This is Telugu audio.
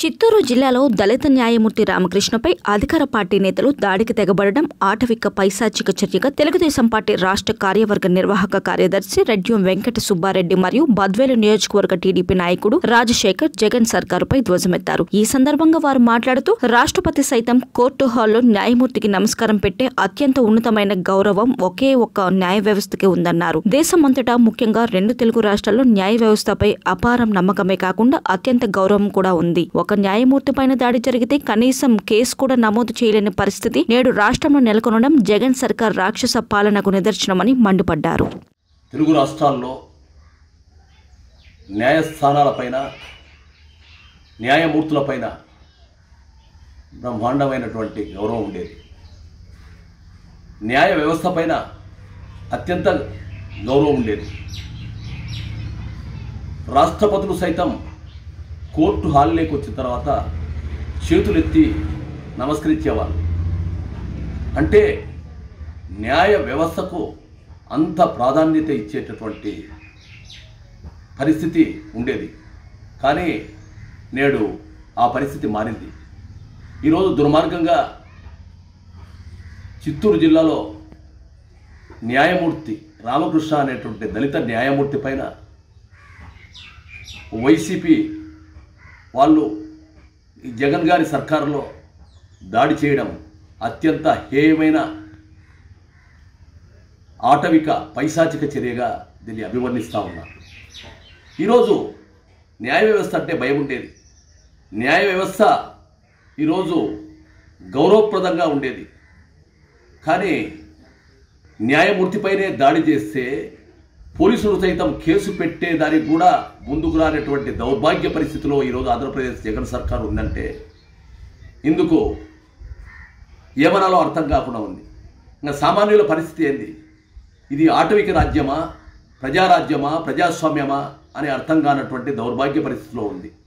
చిత్తూరు జిల్లాలో దళిత న్యాయమూర్తి రామకృష్ణపై అధికార పార్టీ నేతలు దాడికి తెగబడడం ఆటవిక పైశాచిక చర్యగా తెలుగుదేశం పార్టీ రాష్ట్ర కార్యవర్గ నిర్వాహక కార్యదర్శి రెడ్డియం వెంకట సుబ్బారెడ్డి మరియు బద్వేలు నియోజకవర్గ టీడీపీ నాయకుడు రాజశేఖర్ జగన్ సర్కారుపై ధ్వజమెత్తారు। ఈ సందర్భంగా వారు మాట్లాడుతూ రాష్ట్రపతి సైతం కోర్టు హాల్లో న్యాయమూర్తికి నమస్కారం పెట్టే అత్యంత ఉన్నతమైన గౌరవం ఒకే ఒక్క న్యాయ వ్యవస్థకి ఉందన్నారు। దేశమంతటా ముఖ్యంగా రెండు తెలుగు రాష్ట్రాల్లో న్యాయ వ్యవస్థపై అపారం నమ్మకమే కాకుండా అత్యంత గౌరవం కూడా ఉంది। ఒక న్యాయమూర్తి పైన దాడి జరిగితే కనీసం కేసు కూడా నమోదు చేయలేని పరిస్థితి నేడు రాష్ట్రంలో నెలకొనడం జగన్ సర్కార్ రాక్షస పాలనకు నిదర్శనమని మండిపడ్డారు। తెలుగు రాష్ట్రాల్లో న్యాయస్థానాలపైన న్యాయమూర్తులపైన బ్రహ్మాండమైనటువంటి గౌరవం ఉండేది। న్యాయ వ్యవస్థ పైన అత్యంత గౌరవం ఉండేది। రాష్ట్రపతులు సైతం కోర్టు హాల్లోకి వచ్చిన తర్వాత చేతులెత్తి నమస్కరించేవాళ్ళు। అంటే న్యాయ వ్యవస్థకు అంత ప్రాధాన్యత ఇచ్చేటటువంటి పరిస్థితి ఉండేది। కానీ నేడు ఆ పరిస్థితి మారింది। ఈరోజు దుర్మార్గంగా చిత్తూరు జిల్లాలో న్యాయమూర్తి రామకృష్ణ అనేటువంటి దళిత న్యాయమూర్తి పైన వైసీపీ వాళ్ళు ఈ జగన్ గారి సర్కారులో దాడి చేయడం అత్యంత హేయమైన ఆటవిక పైశాచిక చర్యగా దీన్ని అభివర్ణిస్తూ ఉన్నారు। ఈరోజు న్యాయ వ్యవస్థ అంటే భయం ఉండేది। న్యాయ వ్యవస్థ ఈరోజు గౌరవప్రదంగా ఉండేది। కానీ న్యాయమూర్తిపైనే దాడి చేస్తే పోలీసులు సైతం కేసు పెట్టేదానికి కూడా ముందుకు రానటువంటి దౌర్భాగ్య పరిస్థితిలో ఈరోజు ఆంధ్రప్రదేశ్ జగన్ సర్కారు ఉందంటే ఇందుకు ఏమనాలో అర్థం కాకుండా ఉంది। ఇంకా సామాన్యుల పరిస్థితి ఏంది? ఇది ఆటవిక రాజ్యమా, ప్రజారాజ్యమా, ప్రజాస్వామ్యమా అని అర్థం కానటువంటి దౌర్భాగ్య పరిస్థితిలో ఉంది।